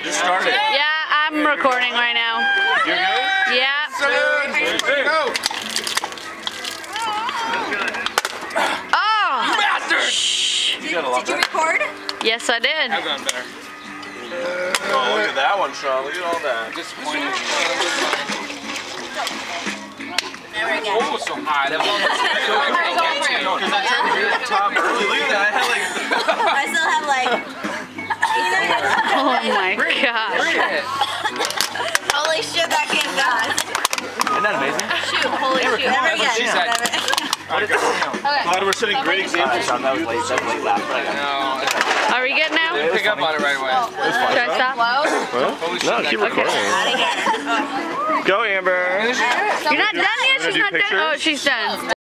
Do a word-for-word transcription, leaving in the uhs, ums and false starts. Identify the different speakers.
Speaker 1: Just started.
Speaker 2: Yeah, I'm recording right now.
Speaker 1: You're good?
Speaker 2: Yeah.
Speaker 1: Go.
Speaker 2: Oh!
Speaker 1: You bastard!
Speaker 2: Shh.
Speaker 1: You gotta love
Speaker 3: Did you
Speaker 1: that.
Speaker 3: record?
Speaker 2: Yes, I did.
Speaker 1: I've gone better. Oh, look at that one, Sean. Look at all that. Disappointed.
Speaker 3: Never again.
Speaker 1: Oh, so high. That one was so because I tried to do the top early. Look at that. I had like.
Speaker 3: I still have like.
Speaker 2: Oh my gosh.
Speaker 3: Holy shit, that came fast.
Speaker 1: Isn't that amazing?
Speaker 3: Shoot, holy shoot. Never again.
Speaker 1: She said. Glad we're setting great examples.
Speaker 4: That was late. That was late last night.
Speaker 2: Are we good now?
Speaker 1: Pick up on it right away.
Speaker 2: Should I stop?
Speaker 4: No, keep recording.
Speaker 3: Out again.
Speaker 4: Go, Amber.
Speaker 2: You're not done yet? She's not done? Oh, she's done.